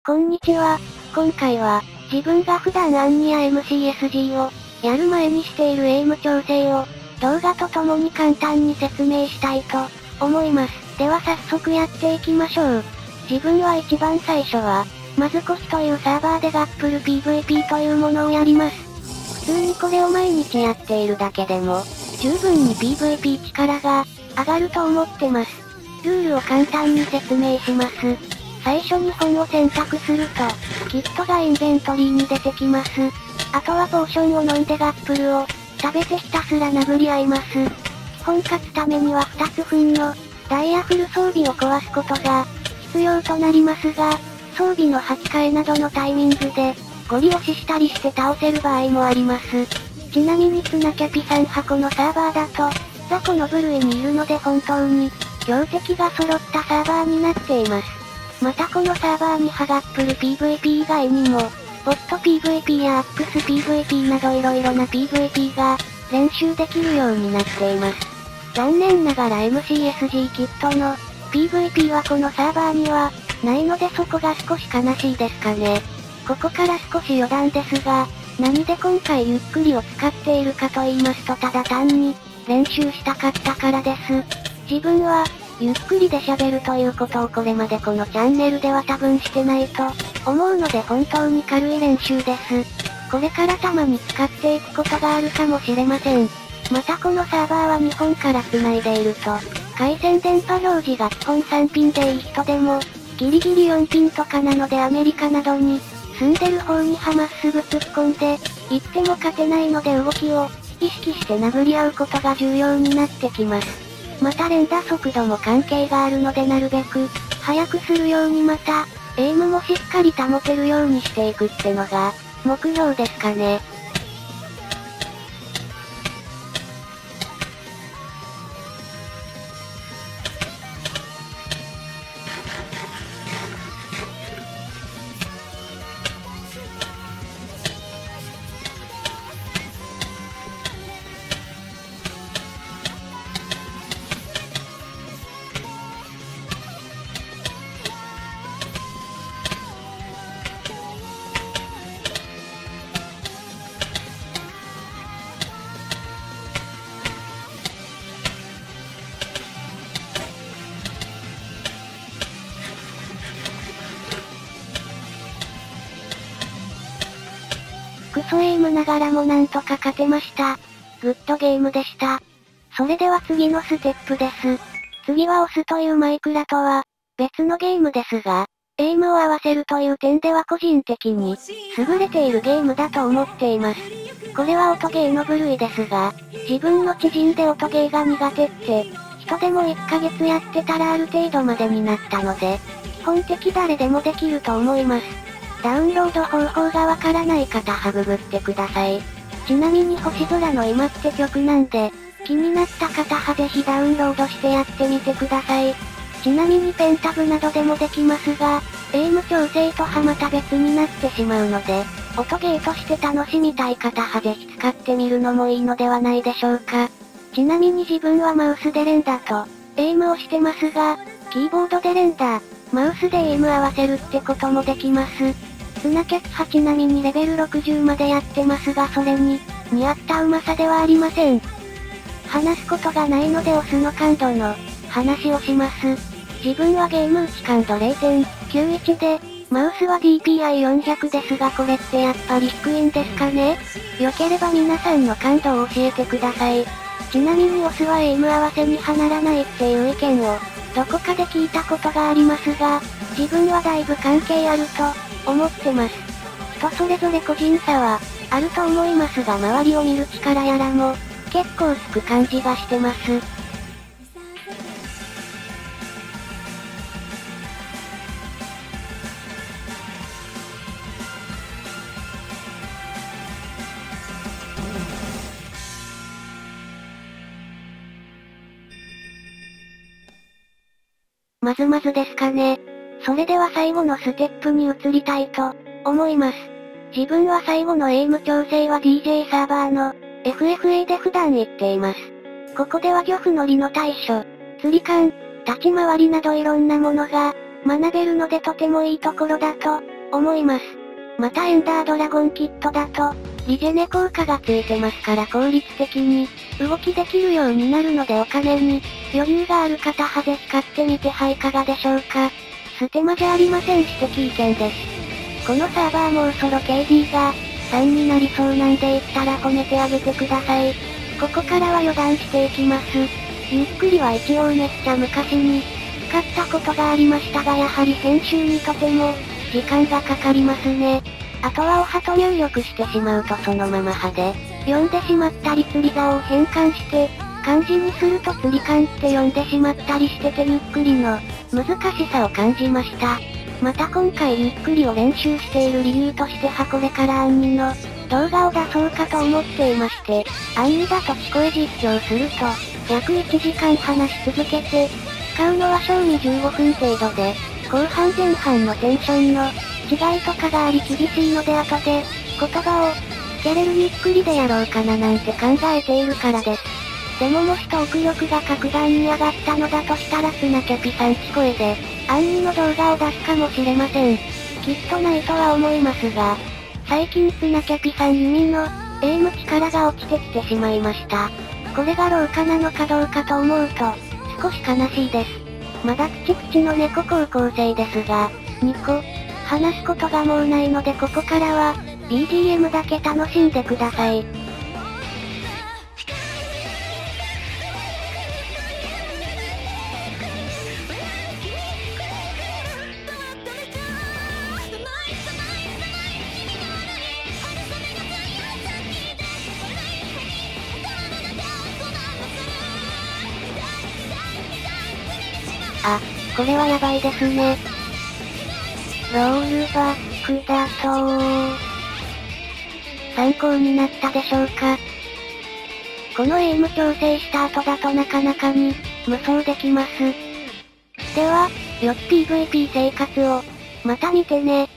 こんにちは。今回は、自分が普段アンニや MCSG を、やる前にしているエイム調整を、動画とともに簡単に説明したいと、思います。では早速やっていきましょう。自分は一番最初は、まずコスというサーバーでガップル PVP というものをやります。普通にこれを毎日やっているだけでも、十分に PVP 力が、上がると思ってます。ルールを簡単に説明します。最初に本を選択すると、キットがインベントリーに出てきます。あとはポーションを飲んでガップルを、食べてひたすら殴り合います。基本勝つためには2つ分の、ダイヤフル装備を壊すことが、必要となりますが、装備の履き替えなどのタイミングで、ゴリ押ししたりして倒せる場合もあります。ちなみにツナキャピ3箱のサーバーだと、雑魚の部類にいるので本当に、強敵が揃ったサーバーになっています。またこのサーバーにハガップル PVP 以外にも、ボット PVP やアップス PVP など色々な PVP が、練習できるようになっています。残念ながら MCSG キットの PVP はこのサーバーには、ないのでそこが少し悲しいですかね。ここから少し余談ですが、何で今回ゆっくりを使っているかと言いますとただ単に、練習したかったからです。自分は、ゆっくりで喋るということをこれまでこのチャンネルでは多分してないと、思うので本当に軽い練習です。これからたまに使っていくことがあるかもしれません。またこのサーバーは日本から繋いでいると、回線電波表示が基本3ピンでいい人でも、ギリギリ4ピンとかなのでアメリカなどに、住んでる方にまっすぐ突っ込んで、行っても勝てないので動きを、意識して殴り合うことが重要になってきます。また連打速度も関係があるのでなるべく、速くするようにまた、エイムもしっかり保てるようにしていくってのが、目標ですかね。クソエイムながらもなんとか勝てました。グッドゲームでした。それでは次のステップです。次はオスというマイクラとは、別のゲームですが、エイムを合わせるという点では個人的に、優れているゲームだと思っています。これは音ゲーの部類ですが、自分の知人で音ゲーが苦手って、人でも1ヶ月やってたらある程度までになったので、基本的誰でもできると思います。ダウンロード方法がわからない方はググってください。ちなみに星空の今って曲なんで、気になった方はぜひダウンロードしてやってみてください。ちなみにペンタブなどでもできますが、エイム調整とはまた別になってしまうので、音ゲーとして楽しみたい方はぜひ使ってみるのもいいのではないでしょうか。ちなみに自分はマウスで連打と、エイムをしてますが、キーボードで連打、マウスでエイム合わせるってこともできます。ツナキャピはちなみにレベル60までやってますがそれに、似合ったうまさではありません。話すことがないのでオスの感度の、話をします。自分はゲーム打ち感度 0.91 で、マウスは DPI400 ですがこれってやっぱり低いんですかね？良ければ皆さんの感度を教えてください。ちなみにオスはエイム合わせにはならないっていう意見を、どこかで聞いたことがありますが、自分はだいぶ関係あると、思ってます。人それぞれ個人差は、あると思いますが周りを見る力やらも、結構薄く感じがしてます。まずまずですかね。それでは最後のステップに移りたいと、思います。自分は最後のエイム調整は DJ サーバーの、FFA で普段言っています。ここでは漁夫の利の対処、釣り感、立ち回りなどいろんなものが、学べるのでとてもいいところだと、 思います。またエンダードラゴンキットだと、リジェネ効果がついてますから効率的に、動きできるようになるのでお金に、余裕がある方はぜひ買ってみてはいかがでしょうか。ステマじゃありません指摘意見です。このサーバーもうそろ KD が、3になりそうなんで言ったら褒めてあげてください。ここからは余談していきます。ゆっくりは一応めっちゃ昔に、使ったことがありましたがやはり編集にとても、時間がかかりますね。あとはおはと入力してしまうとそのままはで、読んでしまったり釣り竿を変換して、漢字にすると釣り勘って読んでしまったりしててゆっくりの、難しさを感じました。また今回ゆっくりを練習している理由としてこれからアンニの動画を出そうかと思っていまして、アンニだと聞こえ実況すると、約1時間話し続けて、使うのは賞味15分程度で、後半前半のテンションの違いとかがあり厳しいので後で、言葉をつけれるゆっくりでやろうかななんて考えているからです。でももしトーク力が格段に上がったのだとしたらツナキャピさん聞こえで、アンニの動画を出すかもしれません。きっとないとは思いますが、最近ツナキャピさん弓の、エイム力が落ちてきてしまいました。これが老化なのかどうかと思うと、少し悲しいです。まだ口々の猫高校生ですが、2個、話すことがもうないのでここからは、BGM だけ楽しんでください。あ、これはやばいですね。ロールバックだと参考になったでしょうか。このエイム調整した後だとなかなかに、無双できます。では、よき PVP 生活を、また見てね。